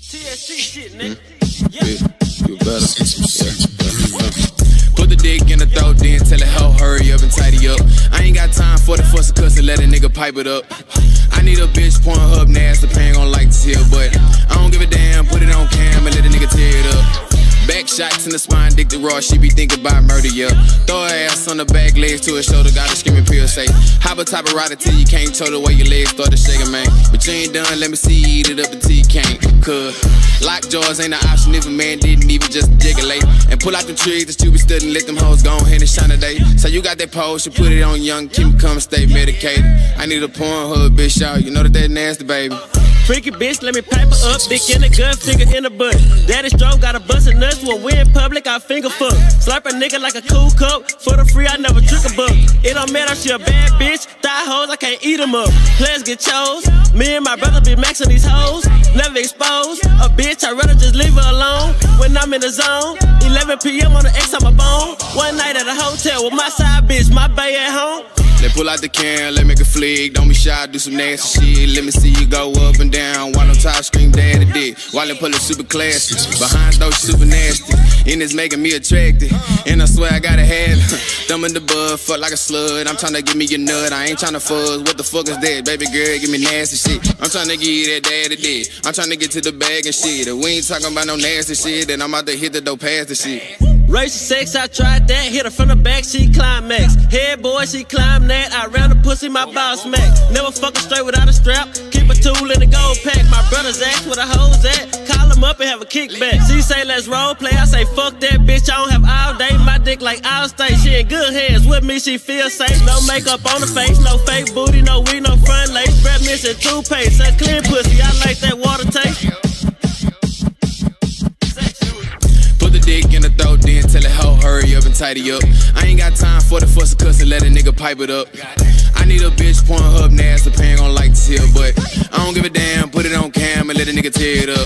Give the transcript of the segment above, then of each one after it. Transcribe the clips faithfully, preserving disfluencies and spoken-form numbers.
T S C shit, nigga. Mm. Yeah. Yeah, you better. Yeah. Put the dick in the throat, then tell it hoe hurry up and tidy up. I ain't got time for the fuss and cuss and let a nigga pipe it up. I need a bitch pouring her up nasty, pain gon' like this here, but I don't give a damn. Put it on cam and let a nigga tear it up. Back shots in the spine, dick to raw, she be thinking about murder, yeah. Throw her ass on the back, legs to her shoulder, got a screaming pill, say hop a top of rider till you can't toe the way your legs start to shaking, man. But you ain't done, let me see you eat it up until you can't. Cause lock jaws ain't an option if a man didn't even just jigulate. And pull out them tricks that you be studying, let them hoes go ahead and shine today. So you got that pose, you put it on young, keep me come stay medicated. I need a porn hood, bitch, y'all, you know that that nasty, baby. Freaky bitch, let me pipe her up, dick in the gut, finger in the butt. Daddy stroke, got a bustin' nuts, when we in public, I finger fuck. Slurp a nigga like a cool cup, for the free, I never trick a buck. It don't matter, she a bad bitch, thigh hoes, I can't eat them up. Players get chose, me and my brother be maxing these hoes, never exposed. A bitch, I'd rather just leave her alone, when I'm in the zone. eleven P M on the X on my bone, one night at a hotel with my side bitch, my bae at home. Let pull out the can, let make a flick. Don't be shy, do some nasty shit. Let me see you go up and down. While on top scream daddy dick. While I pull it super classy. Behind those super nasty. And it's making me attractive. And I swear I gotta have it. Thumb in the bud, fuck like a slut. I'm tryna give me your nut, I ain't tryna fuzz. What the fuck is that? Baby girl, give me nasty shit. I'm tryna give you that daddy dick. I'm tryna get to the bag and shit. If we ain't talking about no nasty shit, then I'm out to hit the dope past the shit. Racial sex, I tried that. Hit her from the back, she climax. Head boy, she climb that. I round the pussy, my boss smack. Never fuck her straight without a strap. Keep a tool in the gold pack. My brothers ask where the hoes at. Call them up and have a kickback. She say let's role play. I say fuck that bitch. I don't have all day. My dick like all state. She in good hands with me. She feel safe. No makeup on the face. No fake booty. No weed. No front lace. Breath missing toothpaste. A clean pussy. I like that water taste. Put the dick in the throat, then tell it hoe hurry up and tidy up. I ain't got time for the fuss and cuss and let a nigga pipe it up. I need a bitch pouring her up nasty, pain gon' like this here, but I don't give a damn. Put it on cam and let a nigga tear it up.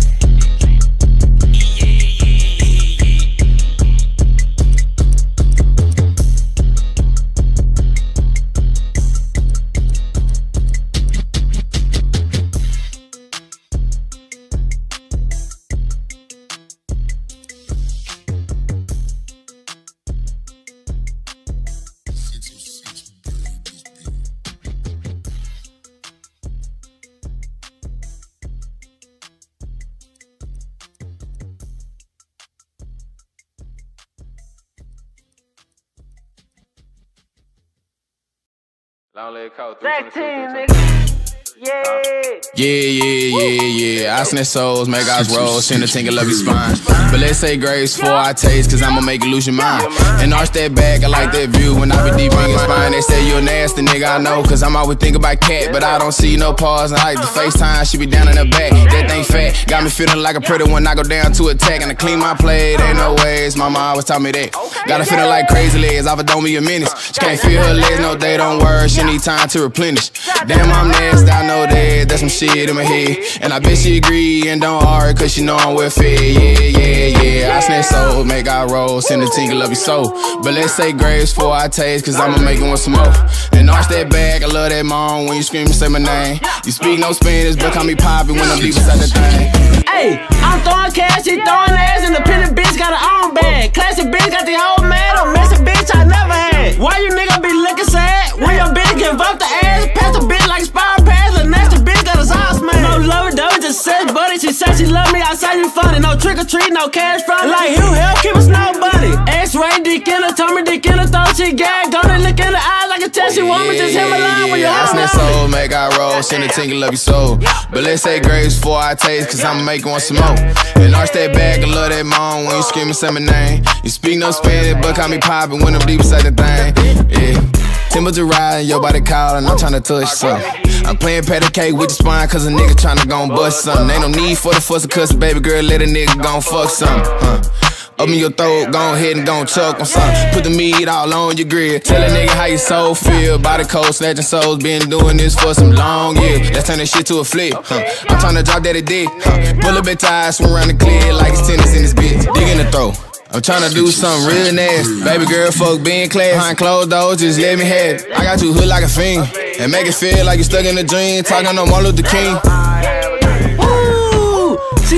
Long leg coat, three twenty-six, Yeah. Yeah, yeah, yeah, yeah. I snatch souls, make eyes roll, send a tingle up your spine. But let's say grace for I taste, cause I'ma make you lose your mind. And arch that back, I like that view when I be deep in your spine. They say you a nasty nigga, I know, cause I'm always thinking about cat. But I don't see no pause, and I like the FaceTime, she be down in the back. That thing fat, got me feeling like a pretty when I go down to attack. And I clean my plate, ain't no ways, mama always taught me that. Got her feeling like crazy legs, off of don't me a minute. She can't feel her legs, no they don't work, she need time to replenish. Damn, I'm nasty, I know that, that's some shit in my head. And I bet she agree and don't argue, cause she know I'm well fed. Yeah, yeah, yeah. I snatch soul, make I roll, send a tingle up your soul. But let's say grace for I taste, cause I'ma make it one some more. And arch that back, I love that mom when you scream and say my name. You speak no Spanish, but call me Poppy when I'm deep inside the thing. Hey, I'm throwing cash, she throwing ass, independent bitch got her own bag. Classic bitch got the whole man, don't miss a bitch I never had. Why you nigga be looking sad? When your bitch give up the ass, pass the bitch like spiral pass, the nasty bitch got his house man. No love it though, it's just sex buddy. She said she love me, I say you funny. No trick or treat, no cash from like Hugh Hill, keep a snow buddy. X-ray dick in her, tummy dick in her throat, she gagged on it, look in the eyes like a test. She want me, just hit my line when you I snatch soul, make I roll, send a tingle up your soul. But let's say grace before I taste, cause I'ma make one some more. And arch that back, I love that mom when you scream and say my name. You speak no Spanish, but call me Poppy when I'm deep inside the thing. Yeah. Temperature riding, your body calling, I'm tryna touch something. I'm playing patty cake with the spine, cause a nigga tryna gon' bust something. Ain't no need for the fuss or cuss, baby girl, let a nigga gon' fuck something. Huh. Open your throat, go ahead and gon' choke on something. Put the meat all on your grill. Tell a nigga how your soul feel. Body cold, snatching souls. Been doing this for some long years. Let's turn this shit to a flick. Huh. I'm tryna drop that a dick. Huh. Pull a bit tired, swim around the clear like it's tennis in this bitch. Dig in the throat. I'm tryna do something real nasty. Baby girl, fuck being classy. Behind closed doors, just let me have it. I got you hood like a fiend. And make it feel like you're stuck in a dream. Talking on Martin Luther King. She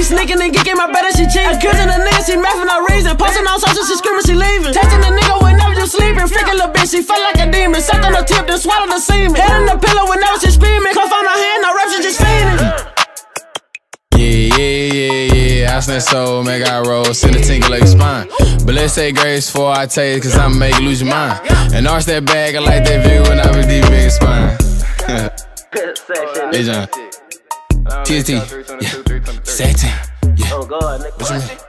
sneaking and geeking, my brother, she cheating. Accusing the nigga, she mad for no reason. Posting on social, she screaming, she leaving. Texting the nigga whenever you sleeping. Freaking little bitch, she felt like a demon. Sucked on the tip, then swallowed the semen. Head on the pillow whenever she screaming. Cuff on her hand, no rap, she just feeding. Yeah, yeah, yeah, yeah. I snap soul, make I roll, send a tingle like your spine. But let's say grace before I taste, cause I'ma make you lose your mind. And arch that bag, I like that view when I be deep in your spine. LeeJohn. T S T. Yeah. Satin. Yeah. Oh God, nigga. What you mean?